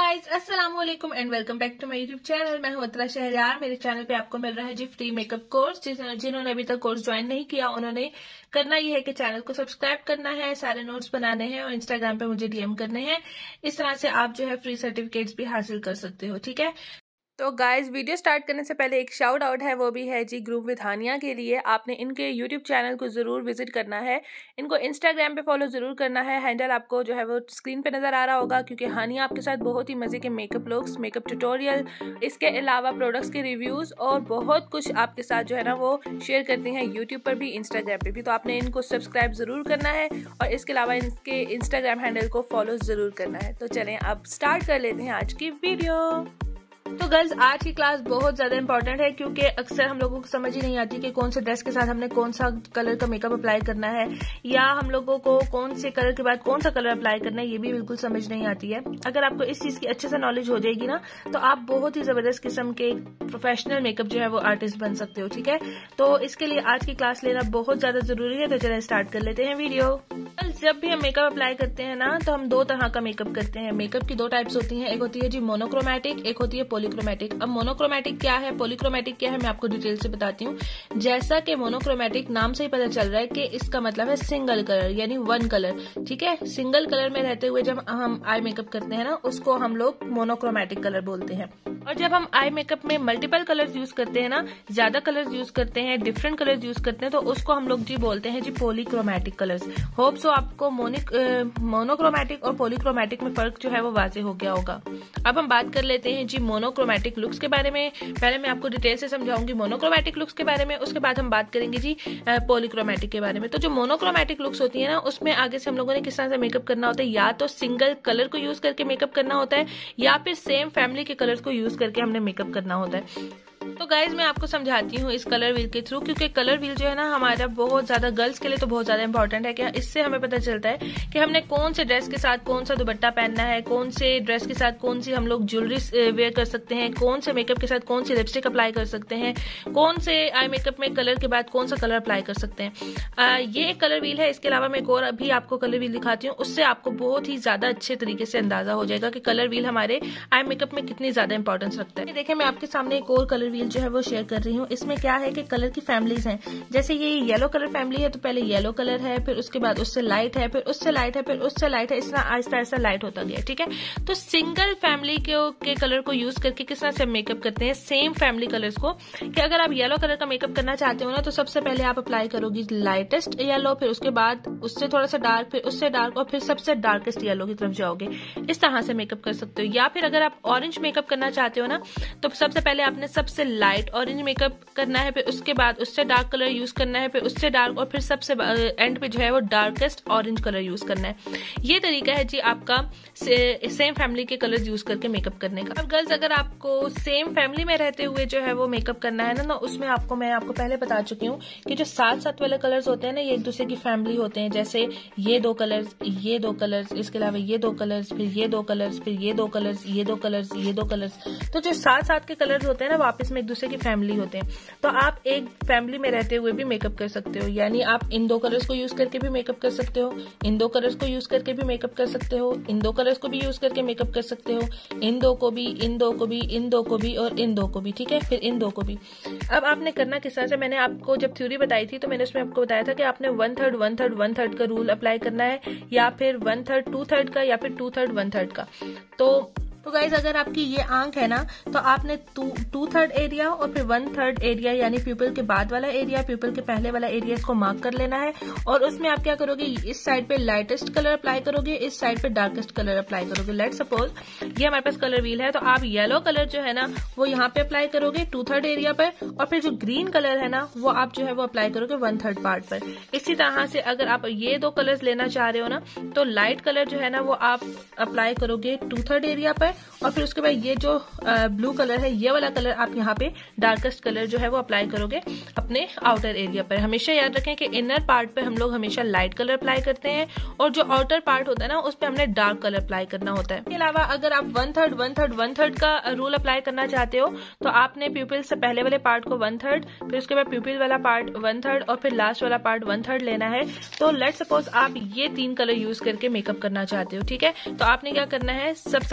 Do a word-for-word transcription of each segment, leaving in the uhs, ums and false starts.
Guys अस्सलाम वालेकुम and welcome back to my YouTube channel. मैं हूं अतरा शहरयार। मेरे चैनल पे आपको मिल रहा है जी फ्री मेकअप कोर्स। जिन्होंने अभी तक कोर्स ज्वाइन नहीं किया उन्होंने करना ये है कि चैनल को सब्सक्राइब करना है, सारे नोट्स बनाने हैं और इंस्टाग्राम पे मुझे डीएम करने हैं। इस तरह से आप जो है फ्री सर्टिफिकेट्स भी हासिल कर सकते हो। ठीक है, तो गाइज वीडियो स्टार्ट करने से पहले एक शाउट आउट है, वो भी है जी ग्रुप विद हानिया के लिए। आपने इनके यूट्यूब चैनल को ज़रूर विजिट करना है, इनको इंस्टाग्राम पे फॉलो ज़रूर करना है। हैंडल आपको जो है वो स्क्रीन पे नज़र आ रहा होगा, क्योंकि हानिया आपके साथ बहुत ही मज़े के मेकअप लुक्स, मेकअप ट्यूटोरियल, इसके अलावा प्रोडक्ट्स के रिव्यूज़ और बहुत कुछ आपके साथ जो है ना वो शेयर करती हैं यूट्यूब पर भी, इंस्टाग्राम पर भी। तो आपने इनको सब्सक्राइब ज़रूर करना है और इसके अलावा इनके इंस्टाग्राम हैंडल को फॉलो ज़रूर करना है। तो चलें अब स्टार्ट कर लेते हैं आज की वीडियो। तो गर्ल्स आज की क्लास बहुत ज्यादा इंपॉर्टेंट है, क्योंकि अक्सर हम लोगों को समझ ही नहीं आती कि कौन से ड्रेस के साथ हमने कौन सा कलर का मेकअप अप्लाई करना है, या हम लोगों को कौन से कलर के बाद कौन सा कलर अप्लाई करना है, ये भी बिल्कुल समझ नहीं आती है। अगर आपको इस चीज की अच्छे से नॉलेज हो जाएगी ना, तो आप बहुत ही जबरदस्त किस्म के प्रोफेशनल मेकअप जो है वो आर्टिस्ट बन सकते हो। ठीक है, तो इसके लिए आज की क्लास लेना बहुत ज्यादा जरूरी है। तो चलिए स्टार्ट कर लेते हैं वीडियो। जब भी हम मेकअप अप्लाई करते हैं ना, तो हम दो तरह का मेकअप करते हैं। मेकअप की दो टाइप्स होती हैं, एक होती है जी मोनोक्रोमैटिक, एक होती है पॉलीक्रोमैटिक। अब मोनोक्रोमैटिक क्या है, पॉलीक्रोमैटिक क्या है, मैं आपको डिटेल से बताती हूँ। जैसा कि मोनोक्रोमैटिक नाम से ही पता चल रहा है कि इसका मतलब है सिंगल कलर, यानी वन कलर। ठीक है, सिंगल कलर में रहते हुए जब हम आई मेकअप करते हैं ना, उसको हम लोग मोनोक्रोमैटिक कलर बोलते हैं। और जब हम आई मेकअप में मल्टीपल कलर्स यूज करते हैं ना, ज्यादा कलर्स यूज करते हैं, डिफरेंट कलर्स यूज करते हैं, तो उसको हम लोग जी बोलते हैं जी पॉलीक्रोमैटिक कलर्स। होप सो आपको मोनिक मोनोक्रोमैटिक और पॉलीक्रोमैटिक में फर्क जो है वो वाजे हो गया होगा। अब हम बात कर लेते हैं जी मोनोक्रोमैटिक लुक्स के बारे में। पहले मैं आपको डिटेल से समझाऊंगी मोनोक्रोमैटिक लुक्स के बारे में, उसके बाद हम बात करेंगे जी पॉलीक्रोमैटिक के बारे में। तो जो मोनोक्रोमैटिक लुक्स होती है ना, उसमें आगे से हम लोगों ने किस तरह से मेकअप करना होता है, या तो सिंगल कलर को यूज करके मेकअप करना होता है, या फिर सेम फैमिली के कलर्स को यूज करके हमने मेकअप करना होता है। तो गाइज मैं आपको समझाती हूँ इस कलर व्हील के थ्रू, क्योंकि कलर व्हील जो है ना हमारा बहुत ज्यादा गर्ल्स के लिए तो बहुत ज्यादा इंपॉर्टेंट है। क्या इससे हमें पता चलता है कि हमने कौन से ड्रेस के साथ कौन सा दुपट्टा पहनना है, कौन से ड्रेस के साथ कौन सी हम लोग ज्वेलरी वेयर कर सकते हैं, कौन से मेकअप के साथ कौन सी लिपस्टिक अप्लाई कर सकते हैं, कौन से आई मेकअप में कलर के बाद कौन सा कलर अप्लाई कर सकते हैं। आ, ये एक कलर व्हील है। इसके अलावा मैं एक और अभी आपको कलर व्हील दिखाती हूँ, उससे आपको बहुत ही ज्यादा अच्छे तरीके से अंदाजा हो जाएगा कि कलर व्हील हमारे आई मेकअप में कितनी ज्यादा इंपॉर्टेंस रखता है। देखिए मैं आपके सामने एक और कलर व्हील जो है वो शेयर कर रही हूँ। इसमें क्या है कि कलर की फैमिलीज हैं। जैसे ये येलो कलर फैमिली है, तो पहले येलो कलर है, फिर उसके बाद उससे लाइट है, फिर उससे लाइट है, फिर उससे लाइट है, इस तरह आहिस्ता आहिस्ता लाइट होता गया। ठीक है, तो सिंगल फैमिली के, के कलर को यूज करके किस तरह से मेकअप करते हैं सेम फैमिली कलर्स को, कि अगर आप येलो कलर का मेकअप करना चाहते हो ना, तो सबसे पहले आप अप्लाई करोगी लाइटेस्ट येलो, फिर उसके बाद उससे थोड़ा सा डार्क, फिर उससे डार्क, और फिर सबसे डार्केस्ट येलो की तरफ जाओगे। इस तरह से मेकअप कर सकते हो। या फिर अगर आप ऑरेंज मेकअप करना चाहते हो ना, तो सबसे पहले आपने सबसे लाइट ऑरेंज मेकअप करना है, फिर उसके बाद उससे डार्क कलर यूज करना है, फिर उससे डार्क, और फिर सबसे एंड पे जो है वो डार्केस्ट ऑरेंज कलर यूज करना है। ये तरीका है जी आपका से, सेम फैमिली के कलर्स यूज करके मेकअप करने का। अब गर्ल्स अगर आपको सेम फैमिली में रहते हुए जो है वो मेकअप करना है ना, तो उसमें आपको मैं आपको पहले बता चुकी हूँ कि जो सात सात वाले कलर्स होते हैं ना, ये एक दूसरे की फैमिली होते हैं। जैसे ये दो कलर्स, ये दो कलर्स, इसके अलावा ये दो कलर्स, फिर ये दो कलर्स, फिर ये दो कलर्स, ये दो कलर्स, ये दो कलर्स। तो जो सात सात के कलर्स होते हैं ना, वापस में एक दूसरे की फैमिली होते हैं। तो आप एक फैमिली में रहते हुए भी मेकअप कर सकते हो, यानी आप इन दो कलर्स को यूज करके भी मेकअप कर सकते हो, इन दो कलर्स को यूज करके भी मेकअप कर सकते हो, इन दो कलर्स को भी यूज करके मेकअप कर सकते हो, इन दो को भी, इन दो को भी, इन दो को भी, और इन दो को भी। ठीक है, फिर इन दो को भी। अब आपने करना किस तरह से, मैंने आपको जब थ्योरी बताई थी तो मैंने उसमें आपको बताया था कि आपने one third one third one third का रूल अप्लाई करना है, या फिर वन थर्ड टू थर्ड का, या फिर टू थर्ड वन थर्ड का। तो तो गाइज अगर आपकी ये आंख है ना, तो आपने टू टू थर्ड एरिया और फिर वन थर्ड एरिया, यानी प्यूपिल के बाद वाला एरिया, प्यूपिल के पहले वाला एरिया, इसको मार्क कर लेना है। और उसमें आप क्या करोगे, इस साइड पे लाइटेस्ट कलर अप्लाई करोगे, इस साइड पे डार्केस्ट कलर अप्लाई करोगे। लेट सपोज ये हमारे पास कलर व्हील है, तो आप येलो कलर जो है ना वो यहाँ पे अप्लाई करोगे टू थर्ड एरिया पर, और फिर जो ग्रीन कलर है ना वो आप जो है वो अप्लाई करोगे वन थर्ड पार्ट पर। इसी तरह से अगर आप ये दो कलर्स लेना चाह रहे हो ना, तो लाइट कलर जो है ना वो आप अप्लाई करोगे टू थर्ड एरिया पर, और फिर उसके बाद ये जो ब्लू कलर है, ये वाला कलर आप यहाँ पे डार्केस्ट कलर जो है वो अप्लाई करोगे अपने आउटर एरिया पर। हमेशा याद रखें कि इनर पार्ट पे हम लोग हमेशा लाइट कलर अप्लाई करते हैं, और जो आउटर पार्ट होता है ना उस पे हमने डार्क कलर अप्लाई करना होता है। इसके अलावा अगर आप one third one third one third का रूल अप्लाई करना चाहते हो, तो आपने प्यूपिल से पहले वाले पार्ट को वन थर्ड, फिर उसके बाद प्यूपिल वाला पार्ट वन थर्ड, और फिर लास्ट वाला पार्ट वन थर्ड लेना है। तो लेट सपोज आप ये तीन कलर यूज करके मेकअप करना चाहते हो। ठीक है, तो आपने क्या करना है, सबसे पहले वाले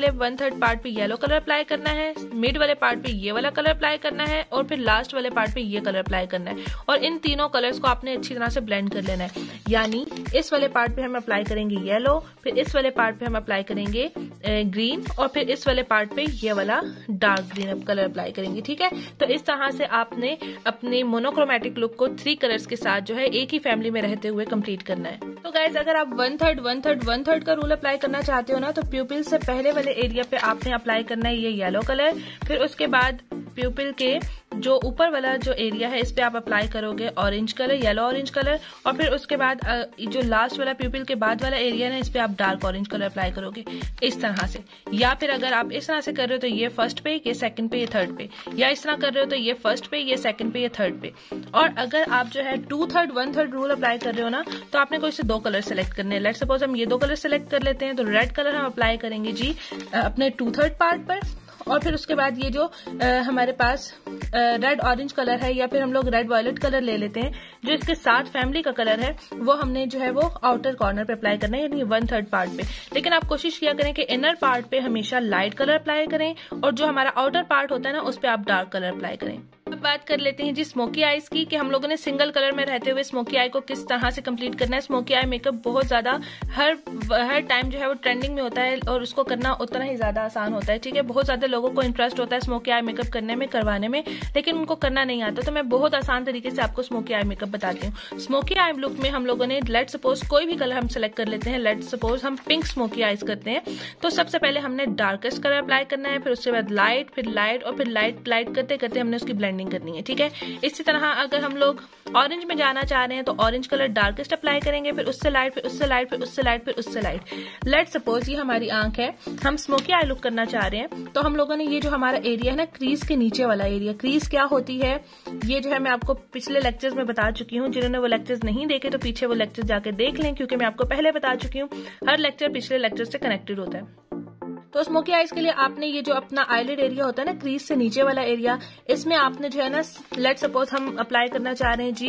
वाले वन थर्ड पार्ट पे येलो कलर अप्लाई करना है, मिड वाले पार्ट पे ये वाला कलर अप्लाई करना है और फिर लास्ट वाले पार्ट पे ये कलर अप्लाई करना है। और इन तीनों कलर्स को आपने अच्छी तरह से ब्लेंड कर लेना है। यानी इस वाले पार्ट पे हम अप्लाई करेंगे येलो, फिर इस वाले पार्ट पे हम अप्लाई करेंगे ग्रीन और फिर इस वाले पार्ट पे ये वाला डार्क ग्रीन कलर अप्लाई करेंगे। ठीक है, तो इस तरह से आपने अपने मोनोक्रोमेटिक लुक को थ्री कलर्स के साथ जो है एक ही फैमिली में रहते हुए कंप्लीट करना है। तो गाइज अगर आप one third one third one third का रूल अप्लाई करना चाहते हो ना, तो प्यूपिल से पहले वाले एरिया पे आपने अप्लाई करना है ये येलो कलर, फिर उसके बाद प्यूपिल के जो ऊपर वाला जो एरिया है इस पे आप अप्लाई करोगे orange colour, yellow orange colour, और फिर उसके बाद जो लास्ट वाला प्यूपिल के बाद वाला एरिया है इस पे आप डार्क ऑरेंज कलर अप्लाई करोगे इस तरह से। या फिर अगर आप इस तरह से कर रहे हो तो ये फर्स्ट पे, ये सेकंड पे, ये थर्ड पे, या इस तरह कर रहे हो तो ये फर्स्ट पे, ये सेकंड पे, ये थर्ड पे। और अगर आप जो है two third one third rule apply कर रहे हो ना, तो आपने कोई से दो कलर सेलेक्ट करने हैं। लेट सपोज हम ये दो कलर सेलेक्ट कर लेते हैं, तो रेड कलर हम अप्लाई करेंगे जी अपने टू थर्ड पार्ट पर, और फिर उसके बाद ये जो आ, हमारे पास रेड ऑरेंज कलर है या फिर हम लोग रेड वायलेट कलर ले लेते हैं, जो इसके साथ फैमिली का कलर है वो हमने जो है वो आउटर कॉर्नर पे अप्लाई करना है, यानी वन थर्ड पार्ट पे। लेकिन आप कोशिश किया करें कि इनर पार्ट पे हमेशा लाइट कलर अप्लाई करें और जो हमारा आउटर पार्ट होता है ना उस पे आप डार्क कलर अप्लाई करें। अब बात कर लेते हैं जी स्मोकी आईज की, कि हम लोगों ने सिंगल कलर में रहते हुए स्मोकी आई को किस तरह से कंप्लीट करना है। स्मोकी आई मेकअप बहुत ज्यादा हर हर टाइम जो है वो ट्रेंडिंग में होता है और उसको करना उतना ही ज्यादा आसान होता है। ठीक है, बहुत ज्यादा लोगों को इंटरेस्ट होता है स्मोकी आई मेकअप करने में, करवाने में, लेकिन उनको करना नहीं आता। तो मैं बहुत आसान तरीके से आपको स्मोकी आई मेकअप बताती हूँ। स्मोकी आई लुक में हम लोगों ने लेट सपोज कोई भी कलर हम सेलेक्ट कर लेते हैं, लेट सपोज हम पिंक स्मोकी आईज करते हैं, तो सबसे पहले हमने डार्केस्ट कलर अप्लाई करना है, फिर उसके बाद लाइट, फिर लाइट और फिर लाइट लाइट करते करते हमने उसकी ब्लेंडिंग करनी है। ठीक है, इसी तरह अगर हम लोग ऑरेंज में जाना चाह रहे हैं तो ऑरेंज कलर डार्केस्ट अप्लाई करेंगे, फिर उससे लाइट, फिर उससे लाइट, फिर उससे लाइट, फिर उससे लाइट। लेट सपोज ये हमारी आंख है, हम स्मोकी आई लुक करना चाह रहे हैं, तो हम लोगों ने ये जो हमारा एरिया है ना क्रीज के नीचे वाला एरिया, क्रीज क्या होती है ये जो है मैं आपको पिछले लेक्चर्स में बता चुकी हूँ। जिन्होंने वो लेक्चर्स नहीं देखे तो पीछे वो लेक्चर्स जाके देख लें, क्योंकि मैं आपको पहले बता चुकी हूँ हर लेक्चर पिछले लेक्चर से कनेक्टेड होता है। तो स्मोकी आईज के लिए आपने ये जो अपना आईलिड एरिया होता है ना क्रीज से नीचे वाला एरिया, इसमें आपने जो है ना लेट सपोज हम अप्लाई करना चाह रहे हैं जी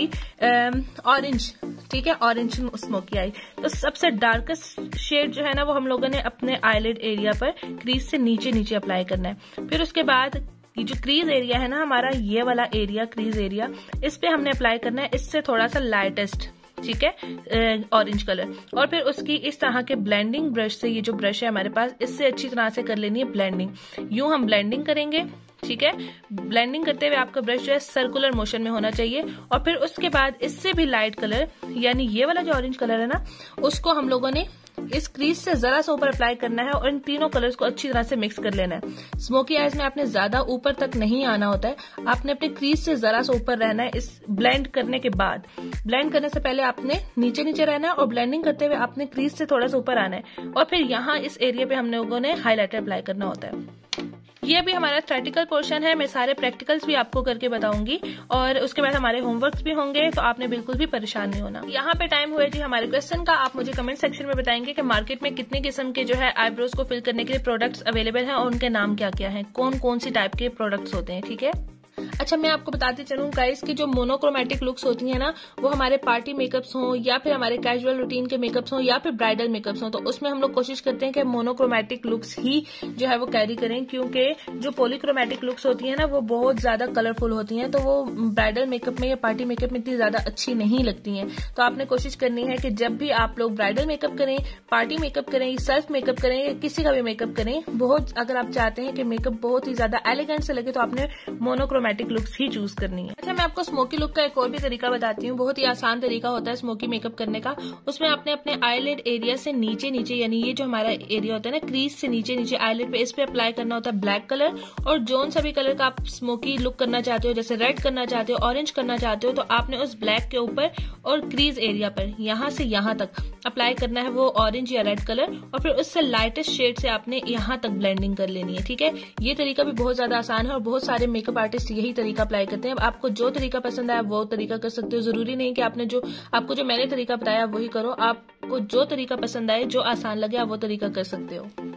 ऑरेंज। ठीक है, ऑरेंज स्मोकी आई, तो सबसे डार्केस्ट शेड जो है ना वो हम लोगों ने अपने आईलिड एरिया पर क्रीज से नीचे नीचे अप्लाई करना है। फिर उसके बाद ये जो क्रीज एरिया है ना हमारा, ये वाला एरिया क्रीज एरिया, इस पे हमने अप्लाई करना है इससे थोड़ा सा लाइटेस्ट, ठीक है, ऑरेंज कलर। और फिर उसकी इस तरह के ब्लेंडिंग ब्रश से, ये जो ब्रश है हमारे पास, इससे अच्छी तरह से कर लेनी है ब्लेंडिंग। यूं हम ब्लेंडिंग करेंगे। ठीक है, ब्लेंडिंग करते हुए आपका ब्रश जो है सर्कुलर मोशन में होना चाहिए। और फिर उसके बाद इससे भी लाइट कलर, यानी ये वाला जो ऑरेंज कलर है ना, उसको हम लोगों ने इस क्रीज से जरा सा ऊपर अप्लाई करना है और इन तीनों कलर्स को अच्छी तरह से मिक्स कर लेना है। स्मोकी आईज में आपने ज्यादा ऊपर तक नहीं आना होता है, आपने अपने क्रीज से जरा सा ऊपर रहना है। इस ब्लेंड करने के बाद, ब्लेंड करने से पहले आपने नीचे नीचे रहना है और ब्लेंडिंग करते हुए आपने क्रीज से थोड़ा सा ऊपर आना है। और फिर यहाँ इस एरिया पे हम लोगों ने हाईलाइटर अप्लाई करना होता है। ये भी हमारा थ्योरेटिकल पोर्शन है, मैं सारे प्रैक्टिकल्स भी आपको करके बताऊंगी और उसके बाद हमारे होमवर्क्स भी होंगे, तो आपने बिल्कुल भी परेशान नहीं होना। यहाँ पे टाइम हुआ जी हमारे क्वेश्चन का। आप मुझे कमेंट सेक्शन में बताएंगे कि मार्केट में कितने किस्म के जो है आईब्रोज को फिल करने के लिए प्रोडक्ट्स अवेलेबल हैं और उनके नाम क्या क्या हैं, कौन कौन सी टाइप के प्रोडक्ट्स होते हैं। ठीक है, अच्छा मैं आपको बताती चलूं गाइस की जो मोनोक्रोमेटिक लुक्स होती है ना, वो हमारे पार्टी मेकअप्स हों या फिर हमारे कैजुअल रूटीन के मेकअप्स हों या फिर ब्राइडल मेकअप्स हों, तो उसमें हम लोग कोशिश करते हैं कि मोनोक्रोमेटिक लुक्स ही जो है वो कैरी करें, क्योंकि जो पॉलीक्रोमेटिक लुक्स होती है ना वो बहुत ज्यादा कलरफुल होती हैं, तो वो ब्राइडल मेकअप में या पार्टी मेकअप में इतनी ज्यादा अच्छी नहीं लगती हैं। तो आपने कोशिश करनी है कि जब भी आप लोग ब्राइडल मेकअप करें, पार्टी मेकअप करें, सेल्फ मेकअप करें या किसी का भी मेकअप करें, बहुत अगर आप चाहते हैं कि मेकअप बहुत ही ज्यादा एलिगेंट से लगे तो आपने मोनोक्रोमेटिक लुक्स ही चूज करनी है। अच्छा मैं आपको स्मोकी लुक का एक और भी तरीका बताती हूँ, बहुत ही आसान तरीका होता है स्मोकी मेकअप करने का। उसमें आपने अपने आईलिड एरिया से नीचे नीचे, यानी ये जो हमारा एरिया होता है ना क्रीज से नीचे नीचे आईलिड पे, इस पे अप्लाई करना होता है ब्लैक कलर। और जोन सा भी कलर का आप स्मोकी लुक करना चाहते हो, जैसे रेड करना चाहते हो, ऑरेंज करना चाहते हो, तो आपने उस ब्लैक के ऊपर और क्रीज एरिया पर यहाँ से यहाँ तक अप्लाई करना है वो ऑरेंज या रेड कलर, और फिर उससे लाइटेस्ट शेड से आपने यहाँ तक ब्लेंडिंग कर लेनी है। ठीक है, ये तरीका भी बहुत ज्यादा आसान है और बहुत सारे मेकअप आर्टिस्ट यही तरीका अप्लाई करते हैं। अब आपको जो तरीका पसंद आया वो तरीका कर सकते हो, जरूरी नहीं कि आपने जो आपको जो मैंने तरीका बताया वही करो, आपको जो तरीका पसंद आए, जो आसान लगे आप वो तरीका कर सकते हो।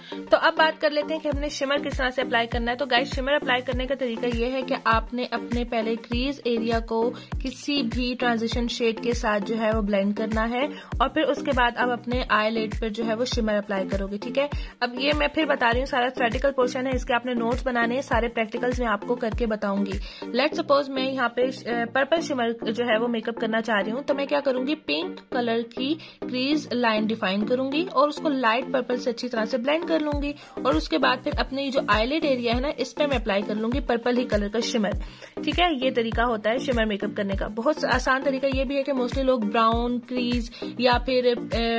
तो अब बात कर लेते हैं कि हमने शिमर किस तरह से अप्लाई करना है। तो गाइस शिमर अप्लाई करने का तरीका ये है कि आपने अपने पहले क्रीज एरिया को किसी भी ट्रांजिशन शेड के साथ जो है वो ब्लेंड करना है और फिर उसके बाद आप अपने आईलिड पर जो है वो शिमर अप्लाई करोगे, ठीक है। अब ये मैं फिर बता रही हूँ, सारा थ्योरेटिकल पोर्शन है, इसके आपने नोट्स बनाने हैं, सारे प्रैक्टिकल्स मैं आपको करके बताऊंगी। लेट सपोज मैं यहाँ पे पर्पल शिमर जो है वो मेकअप करना चाह रही हूँ, तो मैं क्या करूंगी, पिंक कलर की क्रीज लाइन डिफाइन करूंगी और उसको लाइट पर्पल से अच्छी तरह से ब्लेंड कर लूंगी और उसके बाद फिर अपने जो आईलिड एरिया है ना, इस पे मैं अप्लाई कर लूंगी पर्पल ही कलर का शिमर, ठीक है। ये तरीका होता है शिमर मेकअप करने का। बहुत आसान तरीका ये भी है कि मोस्टली लोग ब्राउन क्रीज या फिर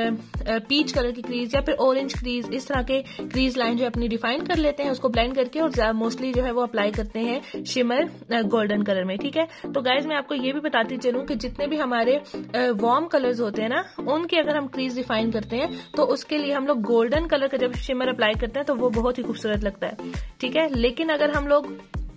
पीच कलर की क्रीज या फिर ऑरेंज क्रीज, इस तरह के क्रीज लाइन जो अपनी डिफाइन कर लेते हैं, उसको ब्लेंड करके और मोस्टली जो है वो अप्लाई करते हैं शिमर गोल्डन कलर में, ठीक है। तो गाइज मैं आपको ये भी बताती चलूं कि जितने भी हमारे वार्म कलर्स होते हैं ना, उनकी अगर हम क्रीज डिफाइन करते हैं तो उसके लिए हम लोग गोल्डन कलर का जब शिमर अप्लाई करते हैं तो वो बहुत ही खूबसूरत लगता है, ठीक है। लेकिन अगर हम लोग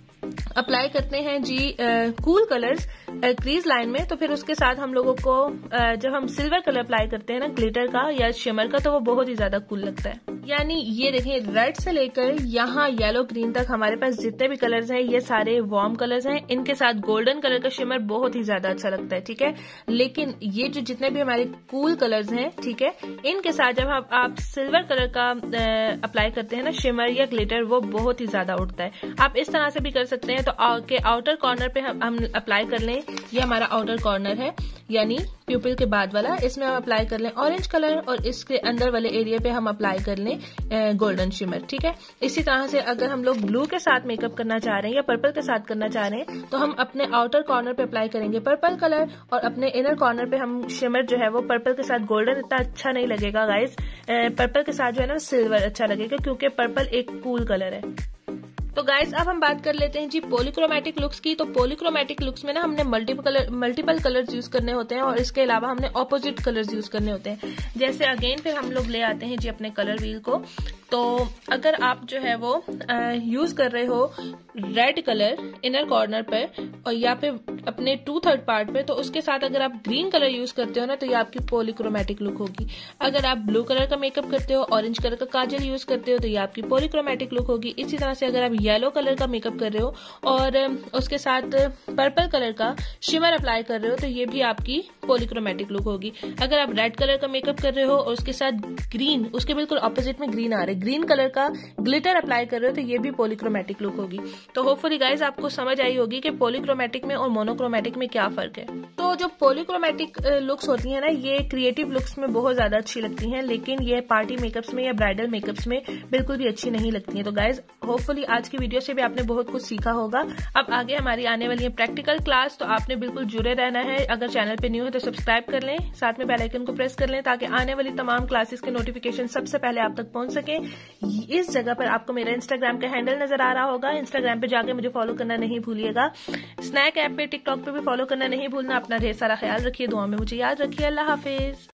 अप्लाई करते हैं जी कूल कलर्स क्रीज लाइन में, तो फिर उसके साथ हम लोगों को uh, जब हम सिल्वर कलर अप्लाई करते हैं ना ग्लिटर का या शिमर का, तो वो बहुत ही ज्यादा कूल लगता है। यानी ये देखें, रेड से लेकर यहाँ येलो ग्रीन तक हमारे पास जितने भी कलर्स हैं ये सारे वार्म कलर्स हैं, इनके साथ गोल्डन कलर का शिमर बहुत ही ज्यादा अच्छा लगता है, ठीक है। लेकिन ये जो जितने भी हमारे कूल कलर्स हैं, ठीक है, इनके साथ जब आप, आप सिल्वर कलर का अप्लाई करते हैं ना शिमर या ग्लिटर, वो बहुत ही ज्यादा उठता है। आप इस तरह से भी कर सकते हैं, तो के आउटर कॉर्नर पे हम, हम अप्लाई कर लें, ये हमारा आउटर कॉर्नर है यानी प्यूपिल के बाद वाला, इसमें हम अप्लाई कर लें ऑरेंज कलर और इसके अंदर वाले एरिया पे हम अप्लाई कर लें गोल्डन शिमर, ठीक है। इसी तरह से अगर हम लोग ब्लू के साथ मेकअप करना चाह रहे हैं या पर्पल के साथ करना चाह रहे हैं, तो हम अपने आउटर कॉर्नर पे अप्लाई करेंगे पर्पल कलर और अपने इनर कॉर्नर पे हम शिमर जो है वो पर्पल के साथ, गोल्डन इतना अच्छा नहीं लगेगा गाइस, पर्पल के साथ जो है ना सिल्वर अच्छा लगेगा क्योंकि पर्पल एक कूल कलर है। तो गाइज अब हम बात कर लेते हैं जी पॉलीक्रोमैटिक लुक्स की। तो पॉलीक्रोमैटिक लुक्स में ना हमने multiple colour multiple colours use करने होते हैं और इसके अलावा हमने ऑपोजिट कलर्स यूज करने होते हैं। जैसे अगेन फिर हम लोग ले आते हैं जी अपने कलर व्हील को। तो अगर आप जो है वो यूज कर रहे हो रेड कलर इनर कॉर्नर पर और या फिर अपने टू थर्ड पार्ट पे, तो उसके साथ अगर आप ग्रीन कलर यूज करते हो ना, तो ये आपकी पॉलीक्रोमैटिक लुक होगी। अगर आप ब्लू कलर का मेकअप करते हो, ऑरेंज कलर का काजल यूज करते हो, तो ये आपकी पॉलीक्रोमैटिक लुक होगी। इसी तरह से अगर आप येलो कलर का मेकअप कर रहे हो और उसके साथ पर्पल कलर का शिमर अप्लाई कर रहे हो, तो ये भी आपकी पॉलीक्रोमैटिक लुक होगी। अगर आप रेड कलर का मेकअप कर रहे हो और उसके साथ ग्रीन, उसके बिल्कुल ऑपोजिट में ग्रीन आ रहे, ग्रीन कलर का ग्लिटर अप्लाई कर रहे हो, तो ये भी पॉलीक्रोमैटिक लुक होगी। तो होपफुली गाइज आपको समझ आई होगी कि पॉलीक्रोमैटिक में और मोनोक्रोमैटिक में क्या फर्क है। तो जो पॉलीक्रोमैटिक लुक्स होती है ना, ये क्रिएटिव लुक्स में बहुत ज्यादा अच्छी लगती हैं, लेकिन ये पार्टी मेकअप्स में या ब्राइडल मेकअप्स में बिल्कुल भी अच्छी नहीं लगती है। तो गाइज होपफुली आज की वीडियो से भी आपने बहुत कुछ सीखा होगा। अब आगे हमारी आने वाली है प्रैक्टिकल क्लास, तो आपने बिल्कुल जुड़े रहना है। अगर चैनल पे न्यू है तो सब्सक्राइब कर लें, साथ में बेल आइकन को प्रेस कर लें ताकि आने वाली तमाम क्लासेस के नोटिफिकेशन सबसे पहले आप तक पहुंच सके। इस जगह पर आपको मेरा इंस्टाग्राम का हैंडल नजर आ रहा होगा, इंस्टाग्राम पे जाके मुझे फॉलो करना नहीं भूलिएगा। स्नैक ऐप पे, टिकटॉक पे भी फॉलो करना नहीं भूलना। अपना ढेर सारा ख्याल रखिए, दुआ में मुझे याद रखिए। अल्लाह हाफिज।